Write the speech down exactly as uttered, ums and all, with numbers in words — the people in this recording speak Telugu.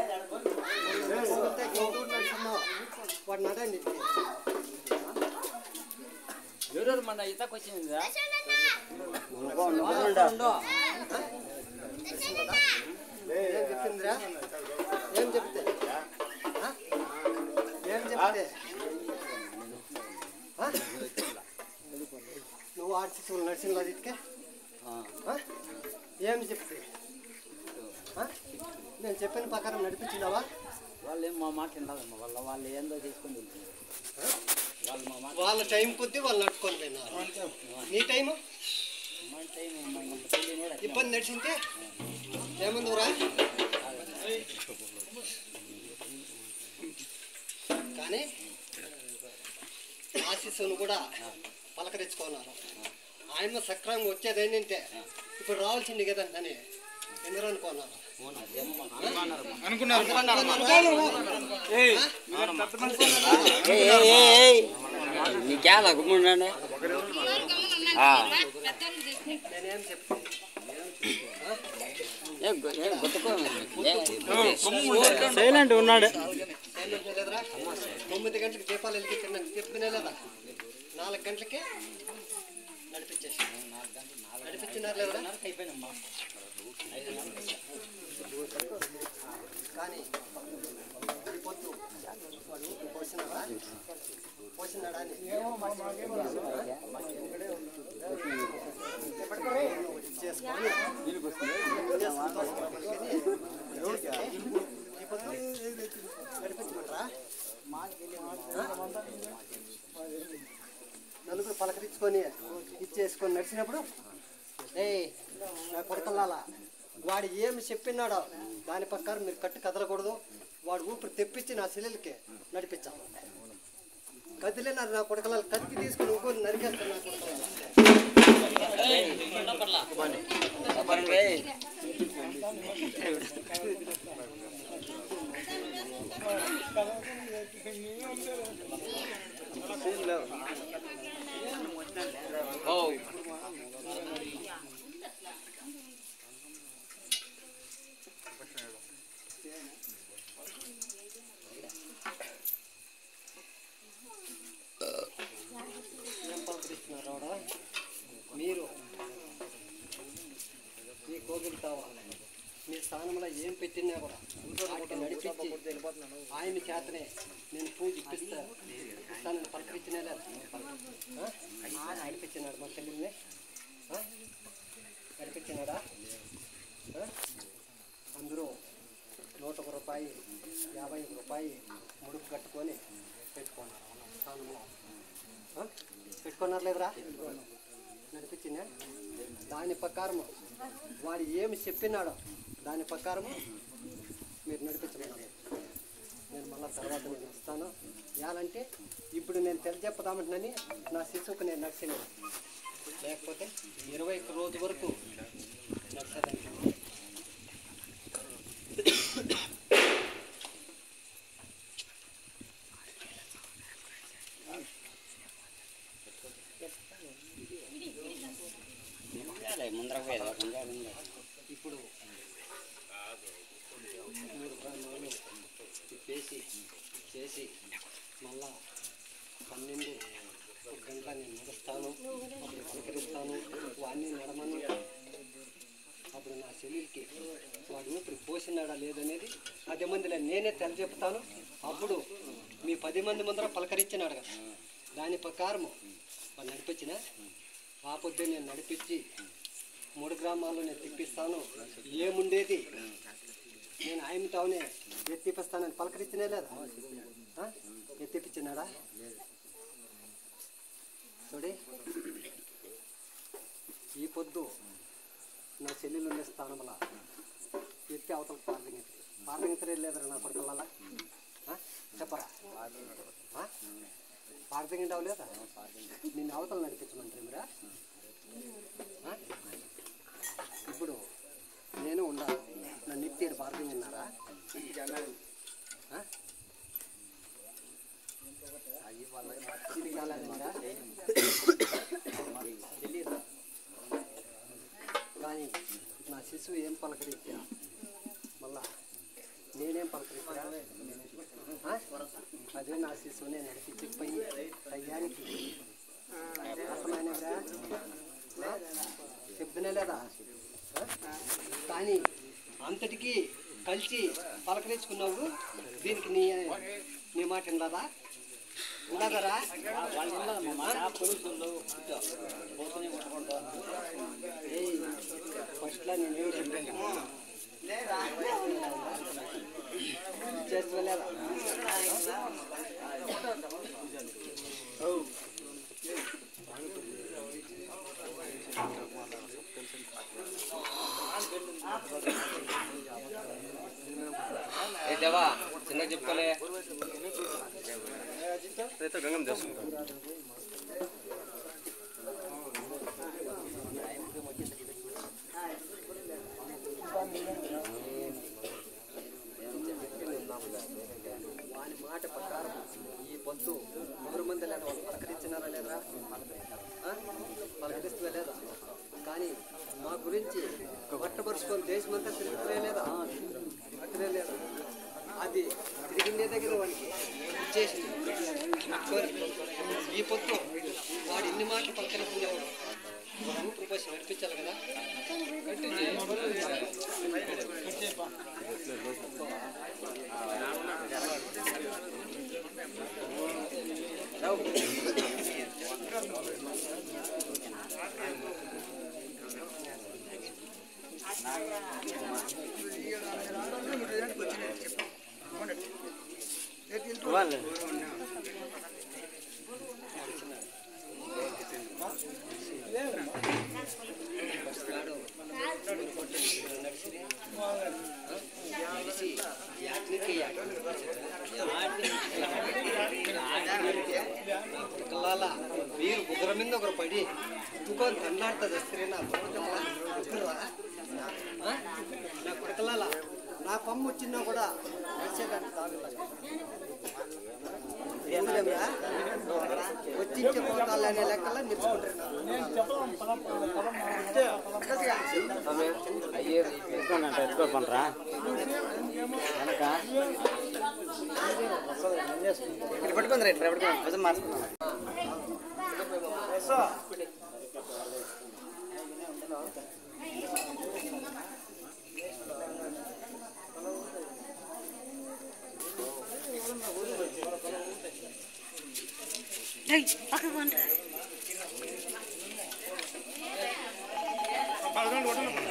వాడు నడండి ఎవరు మన ఈతకు వచ్చిందా ఏం చెప్తుందిరా ఏం చెప్తే ఏం చెప్తే నువ్వు ఆర్టిస్ట్ నడిచిన ఇటుకే ఏం చెప్తే నేను చెప్పిన ప్రకారం నడిపించినావా? వాళ్ళు ఏం మా మాట వినాలమ్మా, వాళ్ళ వాళ్ళు ఏందో తీసుకొని వాళ్ళు మా మాట వాళ్ళ టైం కొద్దీ వాళ్ళు నడుచుకొని పోయినారు. నీ టైము ఇబ్బంది నడిచింటే ఏమందురా? కానీ ఆశీస్సును కూడా పలకరించుకున్నారు. ఆయన సక్రమంగా వచ్చేది ఏంటంటే ఇప్పుడు రావాల్సింది కదా అని ఎందుకు అనుకున్నారు? నీకేలా గుమ్మండి నేనేం చెప్తాను సైలెంట్ ఉన్నాడు. తొమ్మిది గంటలకు దీపాలు వెలిగించండి చెప్పుకునే లేదా? నాలుగు గంటలకి నడిపించేసి నడిపించినారు లేదా? కానీ ఈ పొద్దు వాడు పోసినారా? పోసినాడా అని చేసుకొని నడిపించమంటారా? నలుగురు పలకరించుకొని ఇచ్చేసుకొని నడిచినప్పుడు ఏ నా కొడుకల్లాలా వాడు ఏమి చెప్పినాడో దాని ప్రకారం మీరు కట్టు కదలకూడదు. వాడు ఊపిరి తెప్పించి నా చెల్లెలకి నడిపించాలి. కదిలేనారు నా కొడుకల్లాలు కత్తి తీసుకుని ఊపిరి నరికేస్తాను నా కొడుకల్లాలు. ఏం పలకరిస్తున్నారు? మీరు మీ కోగిలి కావాలి. మీ స్థానంలో ఏం పెట్టినా కూడా వాటికి నడిపించి ఆయన చేతనే నేను పూజ ఇప్పిస్తా ఇస్తానని పలకరించినా లేదా? నడిపించినాడు మా చెల్లెల్ని నడిపించినాడా? అందరూ నూట ఒక రూపాయి యాభై ఒక రూపాయి ముడుపు కట్టుకొని పెట్టుకున్నారు. స్థానంలో పెట్టుకున్నారు లేదురా? నడిపించిందా? దాని ప్రకారము వాడు ఏమి చెప్పినాడో దాని ప్రకారము మీరు నడిపించమన్నారు. నేను మళ్ళీ తర్వాత నేను వస్తాను. ఎలాంటే ఇప్పుడు నేను తెలియజెప్పదామంటున్నాని నా శిశువుకు నేను నడిచినా, లేకపోతే ఇరవై ఒక్క రోజు వరకు నడిచేదానికి. ఇప్పుడు మూడు గ్రామాలు తిప్పేసి చేసి మళ్ళా పన్నెండు ఒక గంట నేను నడుస్తాను. అప్పుడు పలకరిస్తాను. వాడిని నడమను. అప్పుడు నా చెల్లెలకి వాడు ఊపిరి పోసినాడా లేదనేది పది మందిలో నేనే తెలియజెప్తాను. అప్పుడు మీ పది మంది ముందర పలకరించినాడు కదా, దాని ప్రకారము వాడు నడిపించిన ఆ పొద్దు నేను నడిపించి మూడు గ్రామాల్లో నేను తిప్పిస్తాను. ఏముండేది నేను ఆయనతోనే ఎత్తిపిస్తానని పలకరించినే లేదా? ఎత్తిపించినాడా? చూడి, ఈ పొద్దు నా చెల్లెలు ఉండే స్థానంలో ఎత్తి అవతల పార్లింగ్ పార్లింగ్ లేదరా నా కొడుకల్లా? చెప్పరా? పార్లింగ్ అవ్వలేదా? నిన్ను అవతల నడిపించమంటారు మీరా? ఇప్పుడు నేను ఉండాలి. నన్ను ఎత్తిడు పార్కింగ్ అన్నారా? ఇది కాలేదా? తెలియదు. కానీ నా శిశువు ఏం పలకరించా మళ్ళా నేనేం పలక అదే నా శిశువునే నడిపించి పోయి టయానికి అర్థమైనరా చెప్తున్నా లేదా? కానీ అంతటికీ కలిసి పలకరించుకున్నావు. దీనికి నీ నీ మాట ఉండదా? ఉండదరా? ఫస్ట్లో నేను చేసుకోలేదా? ఏ దేవా చిన్నగా చెప్పుకోలే గంగం చేసుకుంటాం. వాని మాట ప్రకారం ఈ పొద్దు ఎవరు మంది లేదా వాళ్ళు పలకరించినారా లేదా? పలకరిస్తూ లేదా? కానీ మా గురించి పట్టపరుచుకొని దేశమంతా తిరుగుతులే లేదా? తిరుగుతులే లేదా? అది తిరిగిందే దగ్గర వాడికి ఇచ్చేసి ఈ పొద్దు వాడు ఇన్ని మాటలు పలకరించేవాడు రూపుల కోసం నడిపించాలి కదా. మీరు ఒకరి మీద ఒకరు పడి తుకొని తండాడుతుంది స్త్రీ. నా నా కొడుకులాల నా కొమ్మ వచ్చినా కూడా వచ్చేదాన్ని తాగుతాను. వచ్చించే పోతాలు అనే లెక్కలా నిలుచుకుంటున్నారు. పట్టుకుంది రైట్ పట్టుకుని మార్చుకున్నాను. పక్కకు